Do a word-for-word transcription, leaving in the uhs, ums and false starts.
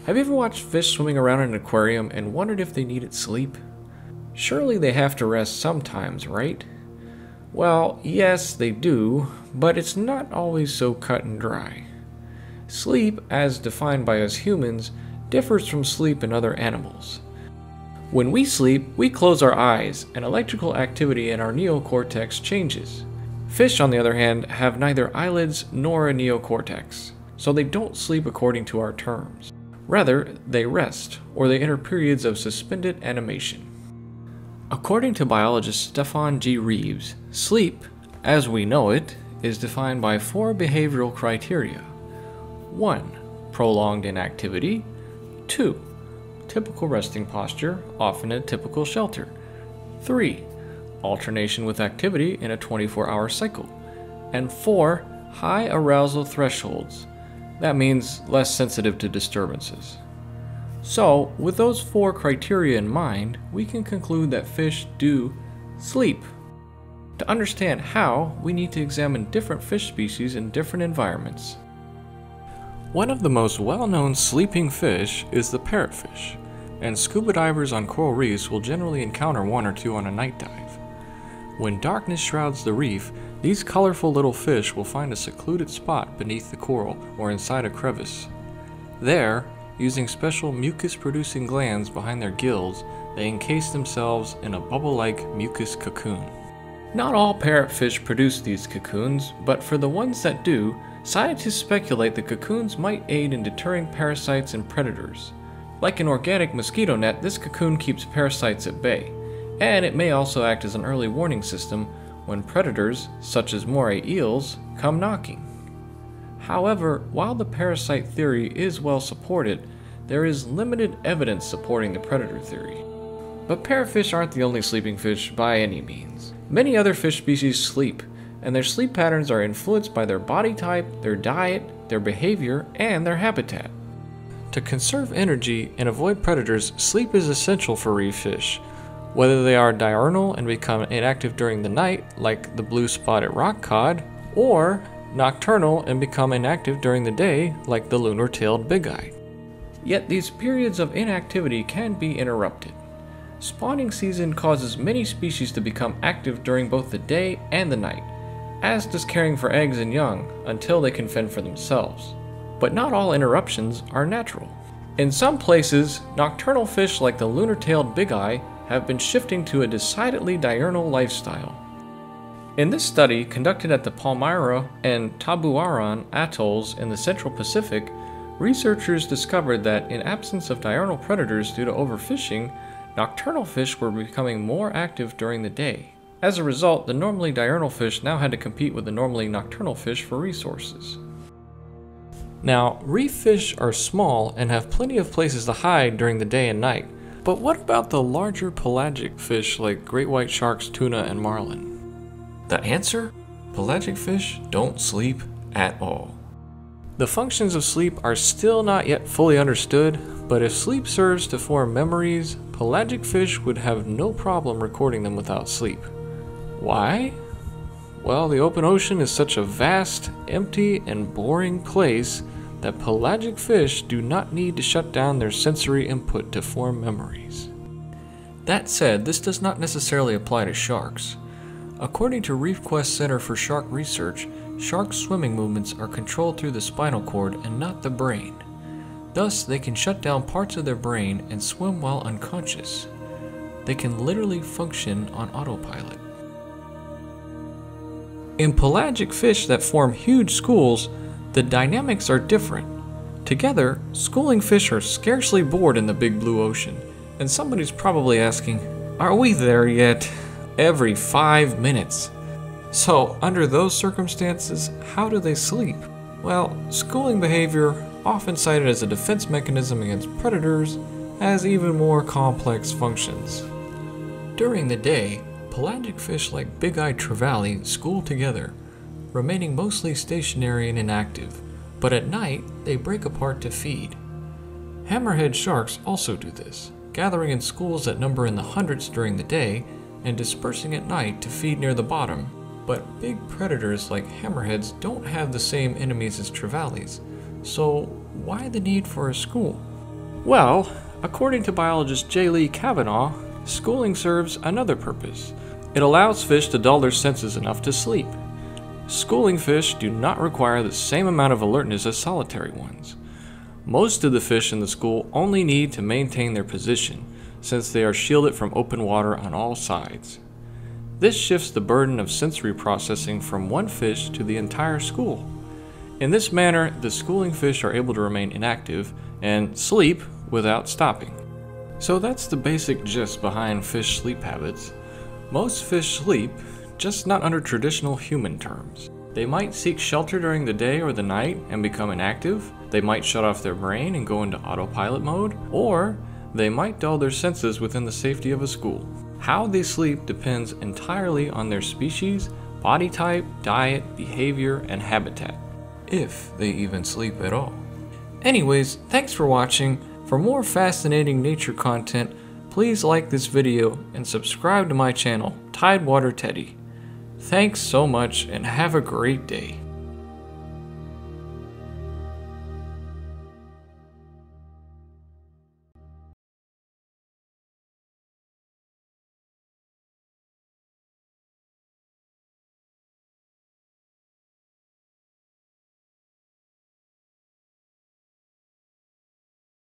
Have you ever watched fish swimming around in an aquarium and wondered if they needed sleep? Surely they have to rest sometimes, right? Well, yes, they do, but it's not always so cut and dry. Sleep, as defined by us humans, differs from sleep in other animals. When we sleep, we close our eyes, and electrical activity in our neocortex changes. Fish, on the other hand, have neither eyelids nor a neocortex, so they don't sleep according to our terms. Rather, they rest, or they enter periods of suspended animation. According to biologist Stéphan G. Reeb, sleep, as we know it, is defined by four behavioral criteria. one. Prolonged inactivity. two. Typical resting posture, often a typical shelter. three. Alternation with activity in a twenty-four hour cycle. And four. High arousal thresholds. That means less sensitive to disturbances. So, with those four criteria in mind, we can conclude that fish do sleep. To understand how, we need to examine different fish species in different environments. One of the most well-known sleeping fish is the parafish, and scuba divers on coral reefs will generally encounter one or two on a night dive. When darkness shrouds the reef, these colorful little fish will find a secluded spot beneath the coral or inside a crevice. There, using special mucus-producing glands behind their gills, they encase themselves in a bubble-like mucus cocoon. Not all parrotfish produce these cocoons, but for the ones that do, scientists speculate the cocoons might aid in deterring parasites and predators. Like an organic mosquito net, this cocoon keeps parasites at bay, and it may also act as an early warning system when predators, such as moray eels, come knocking. However, while the parasite theory is well supported, there is limited evidence supporting the predator theory. But parrotfish aren't the only sleeping fish by any means. Many other fish species sleep, and their sleep patterns are influenced by their body type, their diet, their behavior, and their habitat. To conserve energy and avoid predators, sleep is essential for reef fish. Whether they are diurnal and become inactive during the night, like the blue-spotted rock cod, or nocturnal and become inactive during the day, like the lunar-tailed bigeye. Yet these periods of inactivity can be interrupted. Spawning season causes many species to become active during both the day and the night, as does caring for eggs and young, until they can fend for themselves. But not all interruptions are natural. In some places, nocturnal fish like the lunar-tailed bigeye have been shifting to a decidedly diurnal lifestyle. In this study, conducted at the Palmyra and Tabuaran atolls in the Central Pacific, researchers discovered that in absence of diurnal predators due to overfishing, nocturnal fish were becoming more active during the day. As a result, the normally diurnal fish now had to compete with the normally nocturnal fish for resources. Now, reef fish are small and have plenty of places to hide during the day and night. But what about the larger pelagic fish like great white sharks, tuna, and marlin? The answer? Pelagic fish don't sleep at all. The functions of sleep are still not yet fully understood, but if sleep serves to form memories, pelagic fish would have no problem recording them without sleep. Why? Well, the open ocean is such a vast, empty, and boring place that pelagic fish do not need to shut down their sensory input to form memories. That said, this does not necessarily apply to sharks. According to ReefQuest Center for Shark Research, shark swimming movements are controlled through the spinal cord and not the brain. Thus, they can shut down parts of their brain and swim while unconscious. They can literally function on autopilot. In pelagic fish that form huge schools, the dynamics are different. Together, schooling fish are scarcely bored in the big blue ocean, and somebody's probably asking, are we there yet? Every five minutes. So, under those circumstances, how do they sleep? Well, schooling behavior, often cited as a defense mechanism against predators, has even more complex functions. During the day, pelagic fish like big-eyed trevally school together, remaining mostly stationary and inactive, but at night they break apart to feed. Hammerhead sharks also do this, gathering in schools that number in the hundreds during the day and dispersing at night to feed near the bottom. But big predators like hammerheads don't have the same enemies as trevallies, so why the need for a school? Well, according to biologist J. Lee Kavanau, schooling serves another purpose. It allows fish to dull their senses enough to sleep. Schooling fish do not require the same amount of alertness as solitary ones. Most of the fish in the school only need to maintain their position, since they are shielded from open water on all sides. This shifts the burden of sensory processing from one fish to the entire school. In this manner, the schooling fish are able to remain inactive and sleep without stopping. So that's the basic gist behind fish sleep habits. Most fish sleep, just not under traditional human terms. They might seek shelter during the day or the night and become inactive. They might shut off their brain and go into autopilot mode, or they might dull their senses within the safety of a school. How they sleep depends entirely on their species, body type, diet, behavior, and habitat. If they even sleep at all. Anyways, thanks for watching. For more fascinating nature content, please like this video and subscribe to my channel, Tidewater Teddy. Thanks so much and have a great day.